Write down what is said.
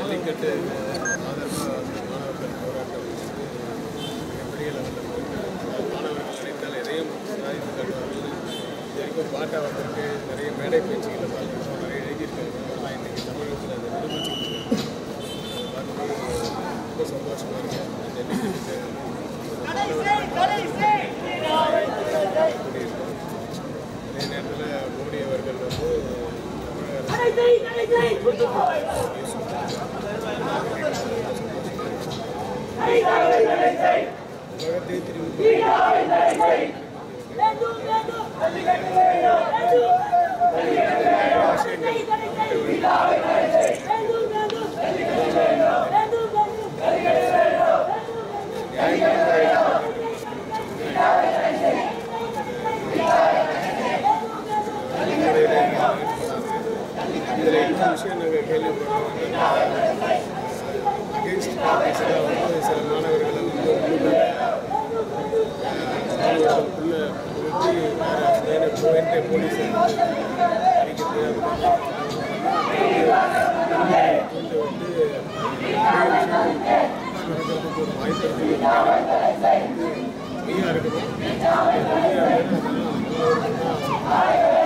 ஜல்லிக்கட்டு ஆதரவாக மாணவர்கள் போராட்டம் மிகப்பெரிய லெவலில் போயிட்டு மாணவர்கள் நினைத்தால் எதையும் சாதித்து காட்டுவார்கள். இது வரைக்கும் பாட்டா வந்திருக்கு, நிறைய மேடை பேச்சுகளை பார்த்துருக்கோம், நிறைய எழுதியிருக்காங்க. ஆனால் இன்றைக்கி தமிழகத்தில் அதை நிரூபிச்சுக்கிட்டு ரொம்ப சந்தோஷமாக இருக்கேன். ஜல்லிக்கட்டுக்கு அதே நேரத்தில் மோடி அவர்கள் வந்து உலகத்தை திரும்பி இதில் இன்னொரு விஷயம் நாங்கள் கேள்விப்படுறோம். அகேன்ஸ்ட் பார்ட்டிஸில் வந்து சில மாணவர்களை வந்து மாணவர்களுக்குள்ளே நிறுத்தி வேறு போயிட்டு போலீஸ் அடிக்கிறது வந்து நடக்கிறதுக்கு ஒரு வாய்ப்பு இருக்குது. ஃப்ரீயாக இருக்கணும்.